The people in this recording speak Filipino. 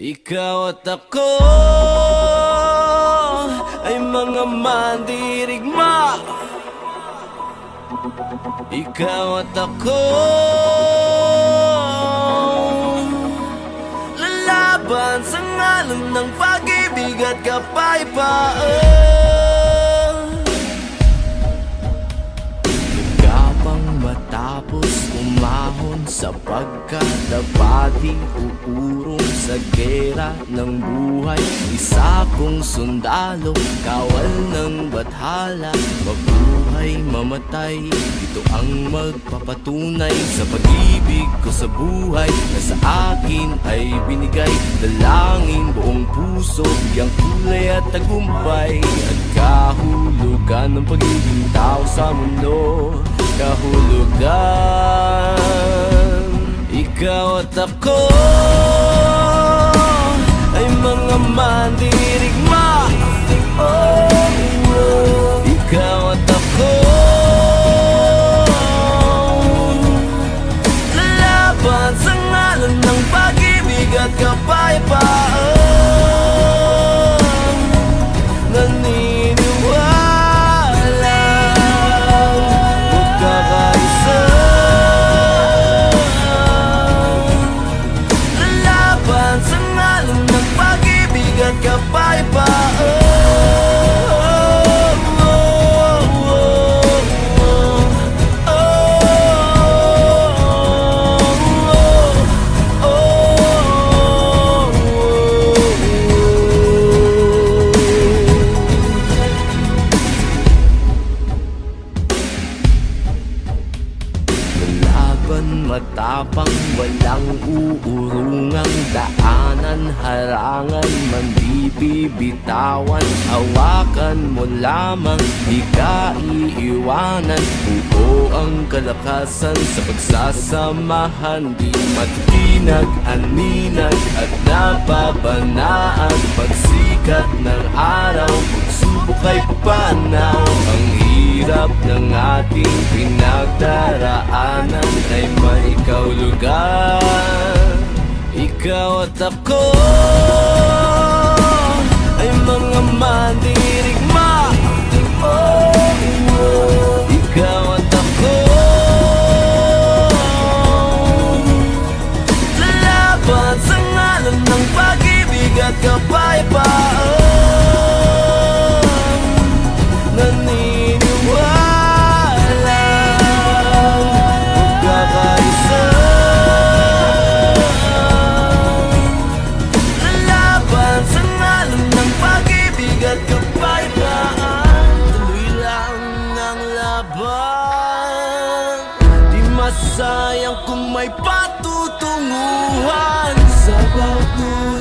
Ikaw at ako ay mga mandirigma. Ikaw at ako lalaban sa ngalan ng pag-ibig at kapayapaan. Nagkapang matapos umahon sapagkat dapat uurong sa gera ng buhay. Isa kong sundalo, kawal ng bathala, mabuhay mamatay, ito ang magpapatunay sa pag-ibig ko sa buhay na sa akin ay binigay. Dalangin buong puso, bigyang kulay at tagumpay at kahulugan ng pagiging tao sa mundo. Kahulugan. Ikaw at ako ay mga mandirigma. Ikaw at ako lalaban sa ngalan ng pag-ibig at kapayapaan. Naniniwala magkakaisa, lalaban sa ngalan ng pag-ibig at kapayapaan. Matapang, walang uurungang daanan, harangan, man di bibitawan. Hawakan mo lamang, di ka iiwanan. Buo ang kalakasan sa pagsasamahan, di matinag, aninag at nababanaan. Pagsikat ng araw, pagsubok ay papanaw. Ang hirap ng ating pinagdaraanan ay may kahulugan. Ikaw at ako ay mga mandirigma. Ikaw at ako lalaban sa ngalan ng pag-ibig at kapayapaan. Sayang kung may patutunguhan sa bawat